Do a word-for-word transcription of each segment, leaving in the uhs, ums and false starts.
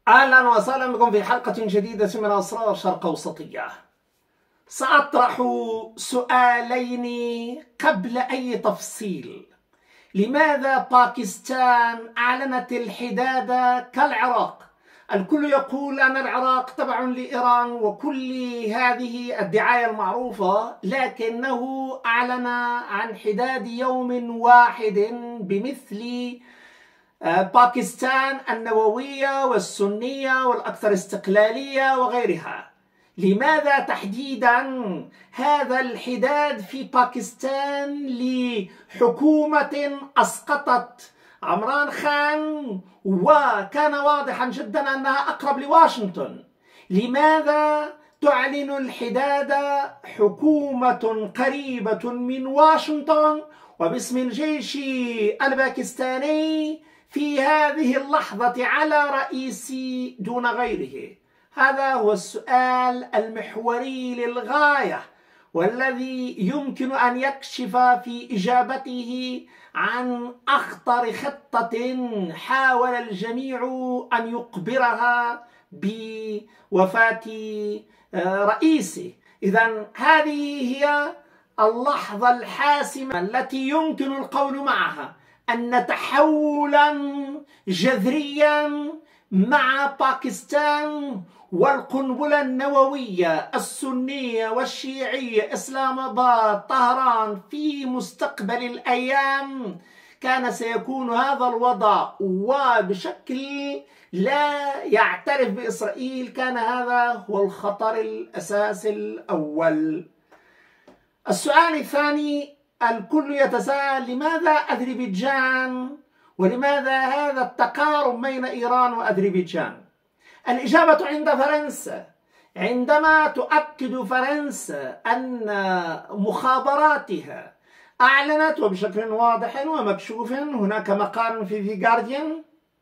أهلا وسهلا بكم في حلقة جديدة من أسرار شرق أوسطية. سأطرح سؤالين قبل أي تفصيل. لماذا باكستان أعلنت الحداد كالعراق؟ الكل يقول أن العراق تبع لإيران وكل هذه الدعاية المعروفة، لكنه أعلن عن حداد يوم واحد بمثل باكستان النووية والسنية والأكثر استقلالية وغيرها. لماذا تحديدا هذا الحداد في باكستان لحكومة أسقطت عمران خان وكان واضحا جدا أنها أقرب لواشنطن؟ لماذا تعلن الحداد حكومة قريبة من واشنطن وباسم الجيش الباكستاني في هذه اللحظة على رئيسي دون غيره؟ هذا هو السؤال المحوري للغاية، والذي يمكن أن يكشف في إجابته عن أخطر خطة حاول الجميع أن يقبرها بوفاة رئيسه. إذن هذه هي اللحظة الحاسمة التي يمكن القول معها أن تحولا جذريا مع باكستان والقنبلة النووية السنية والشيعية إسلام آباد طهران في مستقبل الأيام كان سيكون هذا الوضع، وبشكل لا يعترف بإسرائيل كان هذا هو الخطر الأساسي الأول. السؤال الثاني، الكل يتساءل لماذا أذربيجان ولماذا هذا التقارب بين إيران وأذربيجان؟ الإجابة عند فرنسا. عندما تؤكد فرنسا أن مخابراتها أعلنت وبشكل واضح ومكشوف، هناك مقال في The Guardian،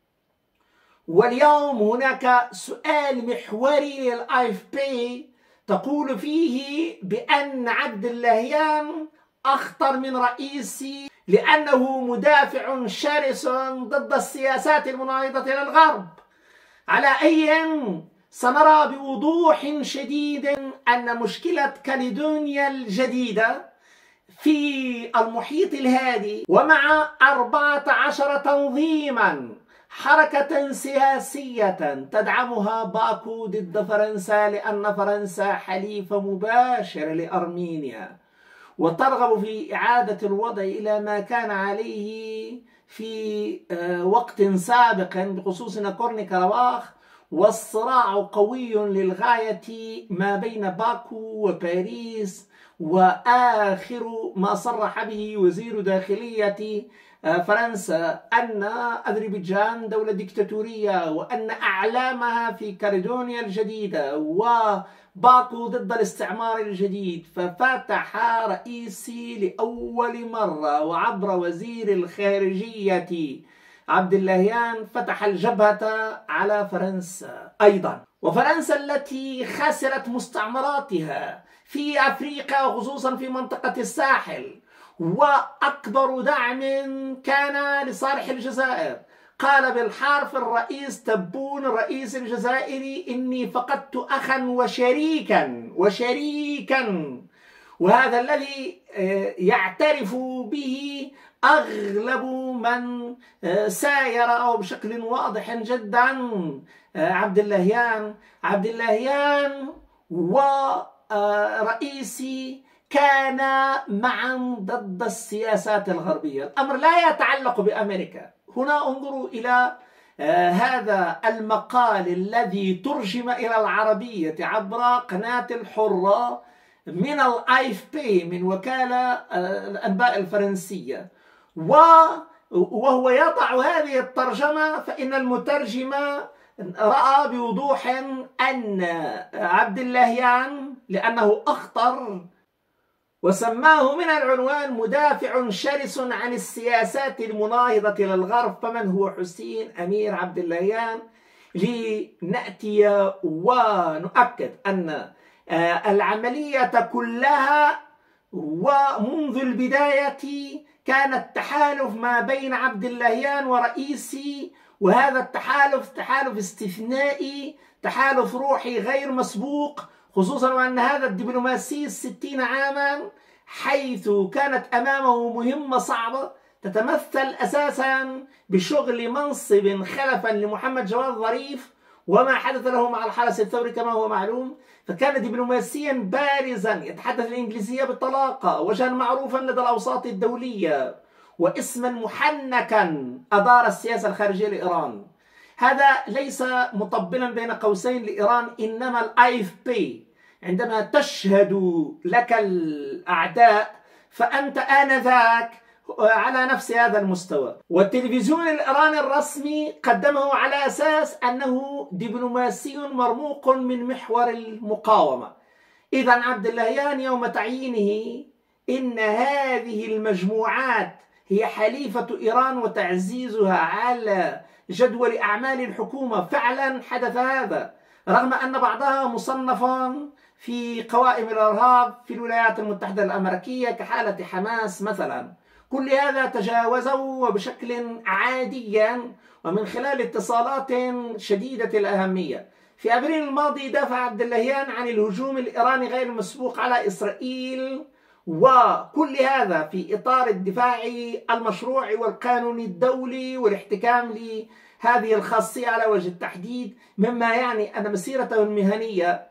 واليوم هناك سؤال محوري للآي إف بي تقول فيه بأن عبد اللهيان أخطر من رئيسي لأنه مدافع شرس ضد السياسات المناهضة للغرب. على أي سنرى بوضوح شديد أن مشكلة كاليدونيا الجديدة في المحيط الهادي ومع أربعة عشر تنظيما حركة سياسية تدعمها باكو ضد فرنسا، لأن فرنسا حليف مباشر لأرمينيا وترغب في إعادة الوضع إلى ما كان عليه في وقت سابق بخصوص ناغورنو كاراباخ، والصراع قوي للغاية ما بين باكو وباريس. وآخر ما صرح به وزير داخلية فرنسا أن أذربيجان دولة ديكتاتورية وأن أعلامها في كاليدونيا الجديدة وباكو ضد الاستعمار الجديد. ففتح رئيسي لأول مرة وعبر وزير الخارجية عبد اللهيان فتح الجبهة على فرنسا أيضا، وفرنسا التي خسرت مستعمراتها في أفريقيا وخصوصا في منطقة الساحل، وأكبر دعم كان لصالح الجزائر. قال بالحرف الرئيس تبون الرئيس الجزائري إني فقدت أخا وشريكا وشريكا وهذا الذي يعترف به أغلب من ساير أو بشكل واضح جدا عبد اللهيان. عبد اللهيان ورئيسي كان معا ضد السياسات الغربية. الأمر لا يتعلق بأمريكا. هنا انظروا إلى هذا المقال الذي ترجم إلى العربية عبر قناة الحرة من الآي إف بي من وكالة الأنباء الفرنسية، وهو يضع هذه الترجمة، فإن المترجم رأى بوضوح أن عبد اللهيان لأنه أخطر وسماه من العنوان مدافع شرس عن السياسات المناهضة للغرب، فمن هو حسين أمير عبد اللهيان؟ لنأتي ونؤكد أن العملية كلها ومنذ البداية كان التحالف ما بين عبد اللهيان ورئيسي وهذا التحالف تحالف استثنائي، تحالف روحي غير مسبوق، خصوصا وأن هذا الدبلوماسي الستين عاما حيث كانت أمامه مهمة صعبة تتمثل أساسا بشغل منصب خلفا لمحمد جواد ظريف وما حدث له مع الحرس الثوري كما هو معلوم. فكان دبلوماسيا بارزا يتحدث الإنجليزية بطلاقة، وجها معروفا لدى الأوساط الدولية، واسما محنكا أدار السياسة الخارجية لإيران. هذا ليس مطبلا بين قوسين لإيران، إنما الآي إف بي عندما تشهد لك الأعداء فأنت آنذاك على نفس هذا المستوى. والتلفزيون الإيراني الرسمي قدمه على أساس أنه دبلوماسي مرموق من محور المقاومة. إذا عبد اللهيان يوم تعيينه إن هذه المجموعات هي حليفة إيران وتعزيزها على جدول أعمال الحكومة، فعلا حدث هذا، رغم أن بعضها مصنفا في قوائم الإرهاب في الولايات المتحدة الأمريكية كحالة حماس مثلا. كل هذا تجاوزه بشكل عادي ومن خلال اتصالات شديدة الأهمية. في أبريل الماضي دافع عبد اللهيان عن الهجوم الإيراني غير المسبوق على إسرائيل، وكل هذا في إطار الدفاع المشروع والقانون الدولي والاحتكام لهذه الخاصية على وجه التحديد، مما يعني أن مسيرته المهنية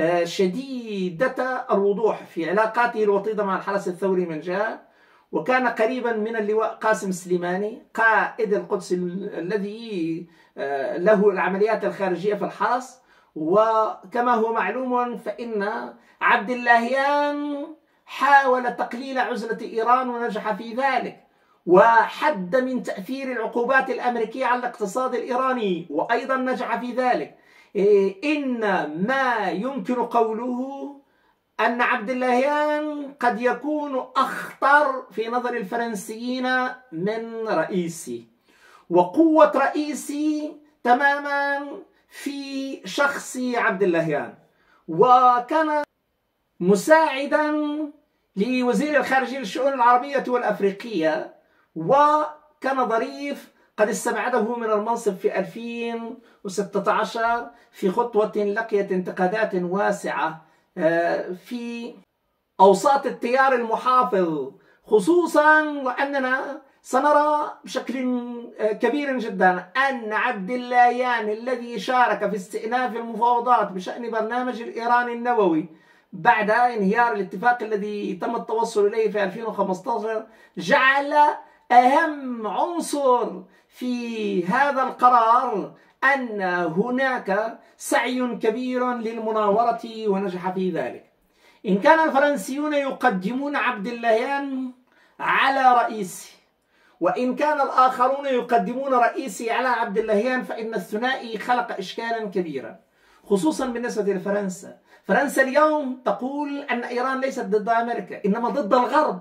شديدة الوضوح في علاقاته الوطيدة مع الحرس الثوري من جهة، وكان قريبا من اللواء قاسم سليماني قائد القدس الذي له العمليات الخارجية في الحرس. وكما هو معلوم فإن عبد اللهيان حاول تقليل عزلة إيران ونجح في ذلك، وحد من تأثير العقوبات الأمريكية على الاقتصاد الإيراني وأيضا نجح في ذلك. إن ما يمكن قوله أن عبد اللهيان قد يكون أخطر في نظر الفرنسيين من رئيسي، وقوة رئيسي تماما في شخص عبد اللهيان. وكان مساعدا لوزير الخارجية للشؤون العربية والأفريقية، وكان ظريف قد استبعده من المنصب في ألفين وستة عشر في خطوة لقيت انتقادات واسعة في أوساط التيار المحافظ، خصوصا وأننا سنرى بشكل كبير جدا أن عبد اللهيان الذي شارك في استئناف المفاوضات بشأن برنامج الإيراني النووي بعد انهيار الاتفاق الذي تم التوصل إليه في ألفين وخمسة عشر جعل أهم عنصر في هذا القرار أن هناك سعي كبير للمناورة ونجح في ذلك. إن كان الفرنسيون يقدمون عبد اللهيان على رئيسي، وإن كان الآخرون يقدمون رئيسي على عبد اللهيان، فإن الثنائي خلق إشكالا كبيرا خصوصا بالنسبة لفرنسا. فرنسا اليوم تقول أن إيران ليست ضد أمريكا إنما ضد الغرب،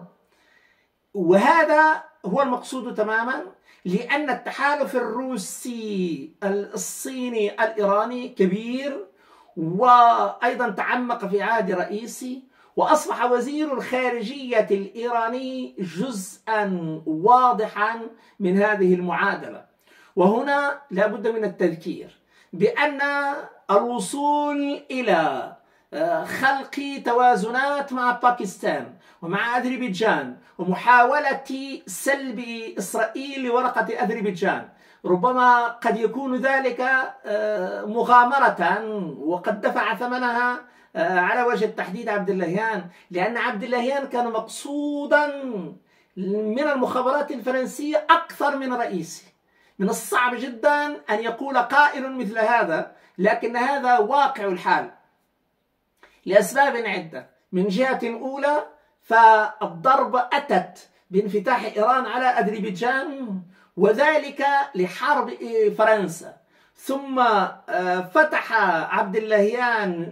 وهذا هو المقصود تماما، لأن التحالف الروسي الصيني الإيراني كبير، وأيضا تعمق في عهد رئيسي، وأصبح وزير الخارجية الإيراني جزءا واضحا من هذه المعادلة. وهنا لا بد من التذكير بأن الوصول إلى خلق توازنات مع باكستان ومع أذربيجان ومحاولة سلب إسرائيل لورقة أذربيجان ربما قد يكون ذلك مغامرة، وقد دفع ثمنها على وجه التحديد عبد اللهيان، لأن عبد اللهيان كان مقصودا من المخابرات الفرنسية أكثر من رئيسي. من الصعب جدا أن يقول قائل مثل هذا، لكن هذا واقع الحال لأسباب عدة. من جهة أولى فالضرب أتت بانفتاح إيران على أذربيجان، وذلك لحرب فرنسا، ثم فتح عبد اللهيان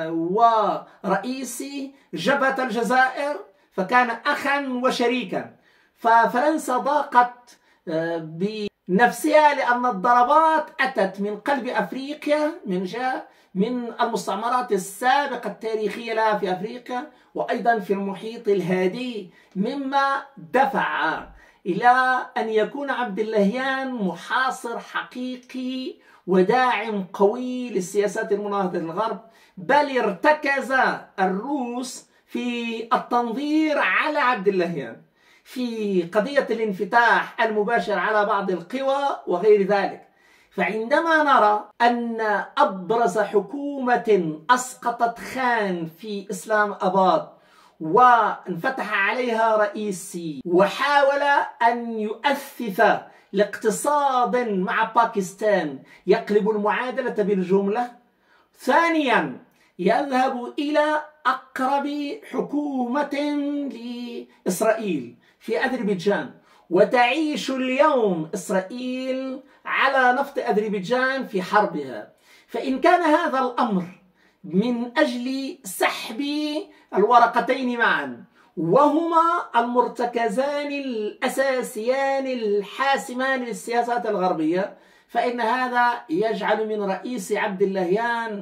ورئيسي جبهة الجزائر، فكان أخا وشريكا. ففرنسا ضاقت بنفسها لأن الضربات أتت من قلب أفريقيا من جهة، من المستعمرات السابقة التاريخية لها في أفريقيا، وأيضا في المحيط الهادي، مما دفع إلى أن يكون عبد اللهيان محاصر حقيقي وداعم قوي للسياسات المناهضة للغرب، بل ارتكز الروس في التنظير على عبد اللهيان في قضية الانفتاح المباشر على بعض القوى وغير ذلك. فعندما نرى أن أبرز حكومة أسقطت خان في إسلام أباد وانفتح عليها رئيسي وحاول أن يؤسس لاقتصاد مع باكستان يقلب المعادلة بالجملة، ثانيا يذهب إلى أقرب حكومة لإسرائيل في أذربيجان، وتعيش اليوم إسرائيل على نفط أذربيجان في حربها. فإن كان هذا الأمر من أجل سحب الورقتين معا، وهما المرتكزان الأساسيان الحاسمان للسياسات الغربية، فإن هذا يجعل من رئيس عبد اللهيان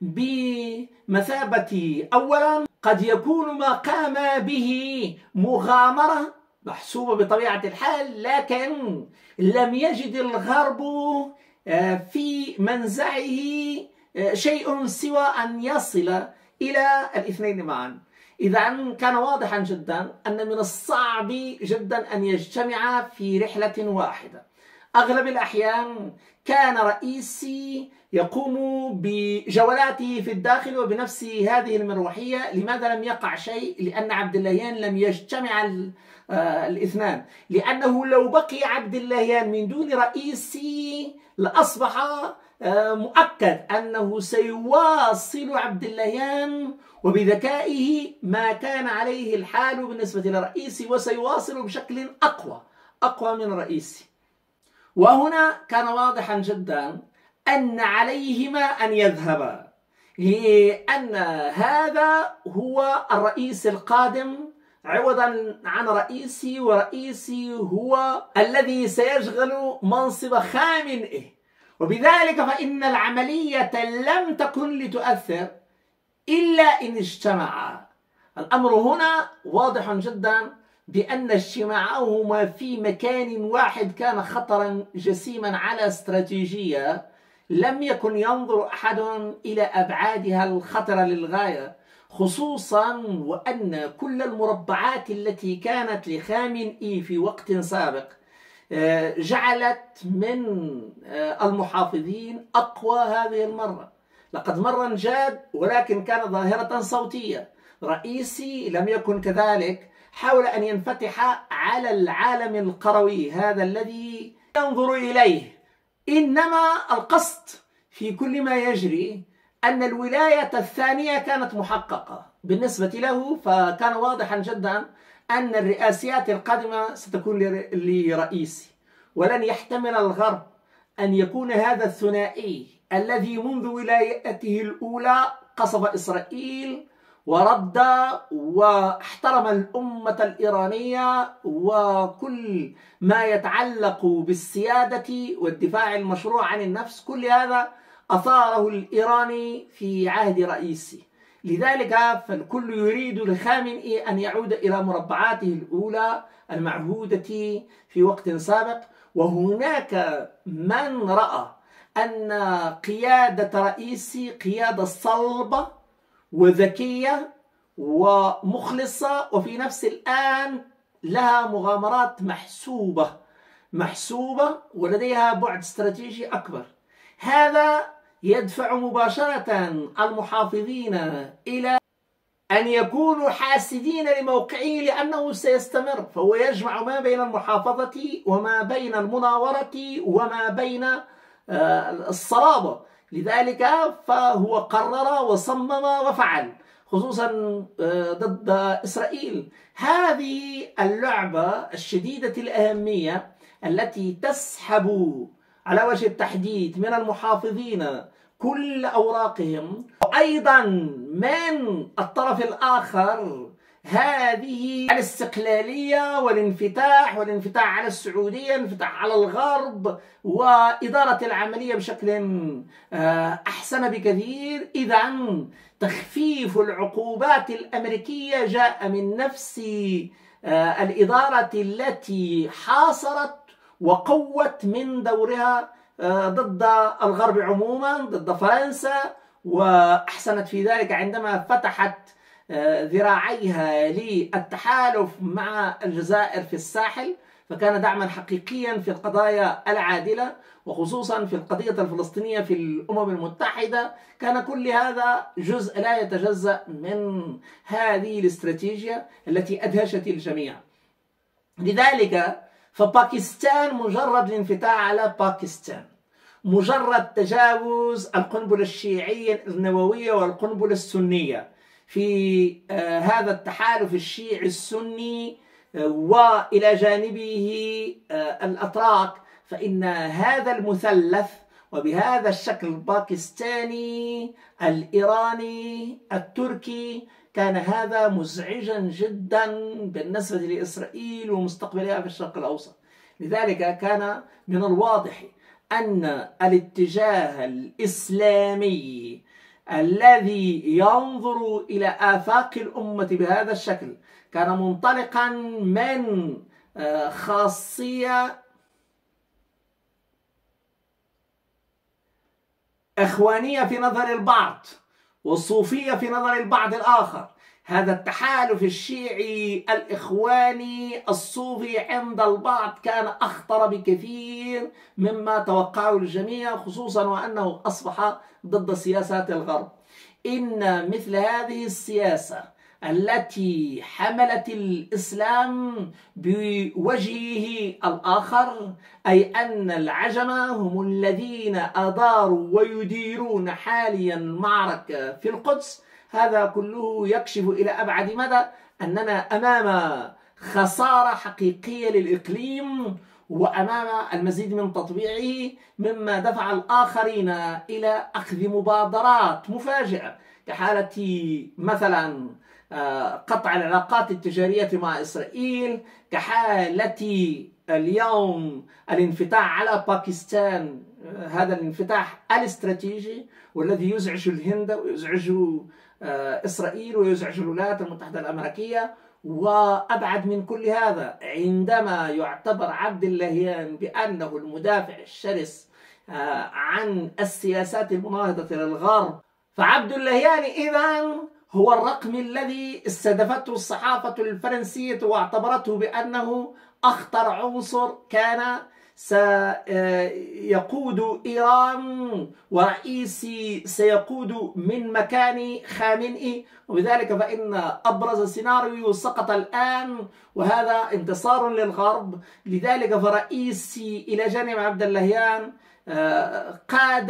بمثابة أولا قد يكون ما قام به مغامرة محسوبة بطبيعة الحال، لكن لم يجد الغرب في منزعه شيء سوى أن يصل إلى الاثنين معا. إذا كان واضحا جدا أن من الصعب جدا أن يجتمع في رحلة واحدة. أغلب الأحيان كان رئيسي يقوم بجولاته في الداخل وبنفس هذه المروحية. لماذا لم يقع شيء؟ لأن عبد اللهيان لم يجتمع الاثنان، لأنه لو بقي عبد اللهيان من دون رئيسي لأصبح مؤكد أنه سيواصل عبد اللهيان وبذكائه ما كان عليه الحال بالنسبة لرئيسي، وسيواصل بشكل أقوى أقوى من رئيسي. وهنا كان واضحا جدا أن عليهما أن يذهبا، لأن هذا هو الرئيس القادم عوضا عن رئيسي، ورئيسي هو الذي سيشغل منصب خامنئه. وبذلك فإن العملية لم تكن لتؤثر إلا إن اجتمعا. الأمر هنا واضح جدا بأن اجتماعهما في مكان واحد كان خطرا جسيما على استراتيجية لم يكن ينظر أحد إلى أبعادها الخطرة للغاية، خصوصا وأن كل المربعات التي كانت لخامنئي في وقت سابق جعلت من المحافظين أقوى هذه المرة. لقد مر انجاد ولكن كان ظاهرة صوتية. رئيسي لم يكن كذلك، حاول أن ينفتح على العالم القروي هذا الذي ينظر إليه. إنما القصد في كل ما يجري أن الولاية الثانية كانت محققة بالنسبة له، فكان واضحا جدا أن الرئاسيات القادمة ستكون لرئيسي، ولن يحتمل الغرب أن يكون هذا الثنائي الذي منذ ولايته الأولى قصف إسرائيل ورد واحترم الأمة الإيرانية وكل ما يتعلق بالسيادة والدفاع المشروع عن النفس، كل هذا أثاره الإيراني في عهد رئيسي. لذلك فالكل يريد لخامنئي أن يعود إلى مربعاته الأولى المعهودة في وقت سابق. وهناك من رأى أن قيادة رئيسي قيادة صلبة وذكية ومخلصة، وفي نفس الآن لها مغامرات محسوبة محسوبة ولديها بعد استراتيجي أكبر. هذا يدفع مباشرة المحافظين إلى أن يكونوا حاسدين لموقعه لأنه سيستمر، فهو يجمع ما بين المحافظة وما بين المناورة وما بين الصلابة. لذلك فهو قرر وصمم وفعل، خصوصا ضد إسرائيل. هذه اللعبة الشديدة الأهمية التي تسحب على وجه التحديد من المحافظين كل أوراقهم، وأيضا من الطرف الآخر هذه الاستقلالية والانفتاح والانفتاح على السعودية، الانفتاح على الغرب، وإدارة العملية بشكل أحسن بكثير. إذن تخفيف العقوبات الأمريكية جاء من نفس الإدارة التي حاصرت وقوت من دورها ضد الغرب عموما، ضد فرنسا، وأحسنت في ذلك عندما فتحت ذراعيها للتحالف مع الجزائر في الساحل، فكان دعما حقيقيا في القضايا العادلة، وخصوصا في القضية الفلسطينية في الأمم المتحدة. كان كل هذا جزء لا يتجزأ من هذه الاستراتيجية التي أدهشت الجميع. لذلك فباكستان مجرد الانفتاح على باكستان، مجرد تجاوز القنبلة الشيعية النووية والقنبلة السنية في هذا التحالف الشيعي السني وإلى جانبه الأتراك، فإن هذا المثلث وبهذا الشكل الباكستاني الإيراني التركي كان هذا مزعجا جدا بالنسبة لإسرائيل ومستقبلها في الشرق الأوسط. لذلك كان من الواضح أن الاتجاه الإسلامي الذي ينظر إلى آفاق الأمة بهذا الشكل كان منطلقا من خاصية إخوانية في نظر البعض والصوفية في نظر البعض الآخر. هذا التحالف الشيعي الإخواني الصوفي عند البعض كان أخطر بكثير مما توقعه الجميع، خصوصا وأنه أصبح ضد سياسات الغرب. إن مثل هذه السياسة التي حملت الإسلام بوجهه الآخر، أي أن العجمة هم الذين أداروا ويديرون حاليا المعركة في القدس، هذا كله يكشف إلى أبعد مدى أننا أمام خسارة حقيقية للإقليم وأمام المزيد من تطبيعه، مما دفع الآخرين إلى أخذ مبادرات مفاجئة كحالة مثلا قطع العلاقات التجارية مع إسرائيل، كحالة اليوم الانفتاح على باكستان، هذا الانفتاح الاستراتيجي والذي يزعج الهند ويزعج إسرائيل ويزعج الولايات المتحدة الأمريكية. وأبعد من كل هذا، عندما يعتبر عبد اللهيان بأنه المدافع الشرس عن السياسات المناهضة للغرب، فعبد اللهيان إذن هو الرقم الذي استهدفته الصحافة الفرنسية واعتبرته بأنه أخطر عنصر كان سيقود إيران، ورئيسي سيقود من مكان خامنئي، وبذلك فإن أبرز سيناريو سقط الآن، وهذا انتصار للغرب. لذلك فرئيسي إلى جانب عبد اللهيان قاد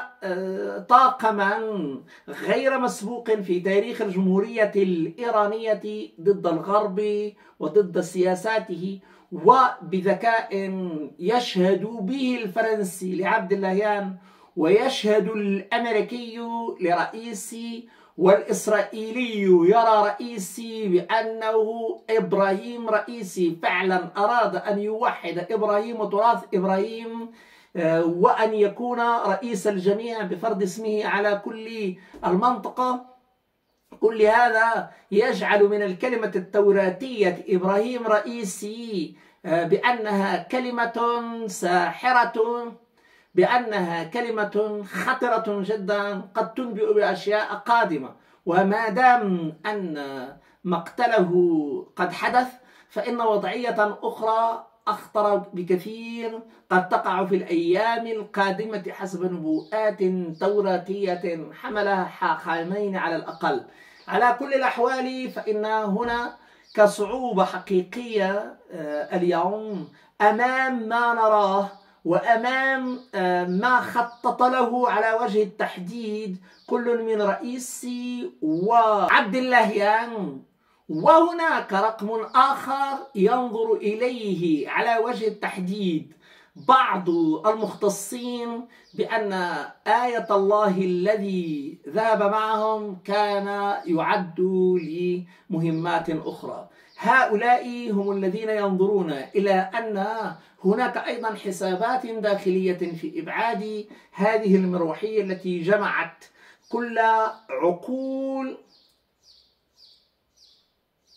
طاقما غير مسبوق في تاريخ الجمهورية الإيرانية ضد الغرب وضد سياساته، وبذكاء يشهد به الفرنسي لعبد اللهيان ويشهد الأمريكي لرئيسي والإسرائيلي يرى رئيسي بأنه إبراهيم رئيسي فعلا أراد أن يوحد إبراهيم وتراث إبراهيم وأن يكون رئيس الجميع بفرض اسمه على كل المنطقة. كل هذا يجعل من الكلمة التوراتية إبراهيم رئيسي بأنها كلمة ساحرة، بأنها كلمة خطرة جدا قد تنبئ بأشياء قادمة. وما دام أن مقتله قد حدث، فإن وضعية أخرى أخطر بكثير قد تقع في الأيام القادمة حسب نبوءات توراتية حملها حاخامين على الأقل. على كل الأحوال فإن هنا كصعوبة حقيقية اليوم أمام ما نراه وأمام ما خطط له على وجه التحديد كل من رئيسي وعبد اللهيان. وهناك رقم آخر ينظر إليه على وجه التحديد بعض المختصين بأن آية الله الذي ذهب معهم كان يعد لمهمات أخرى. هؤلاء هم الذين ينظرون إلى أن هناك أيضا حسابات داخلية في إبعاد هذه المروحية التي جمعت كل عقول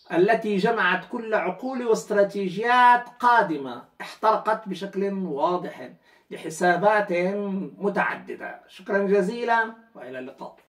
التي جمعت كل عقول واستراتيجيات قادمة احترقت بشكل واضح لحسابات متعددة. شكرا جزيلا وإلى اللقاء.